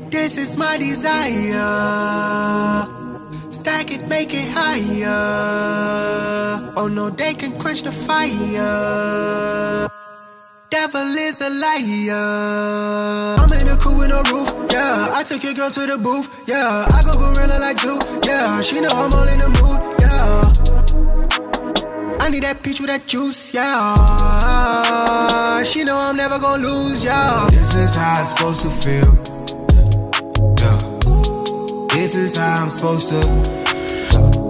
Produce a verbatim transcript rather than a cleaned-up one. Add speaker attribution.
Speaker 1: This is my desire. Stack it, make it higher. Oh no, they can quench the fire. Devil is a liar. I'm in a crew with no roof, yeah. I took your girl to the booth, yeah. I go gorilla like Zoo, yeah. She know I'm all in the mood, yeah. I need that peach with that juice, yeah. She know I'm never gonna lose, yeah. This is how it's supposed to feel, yeah. This is how I'm supposed to, yeah.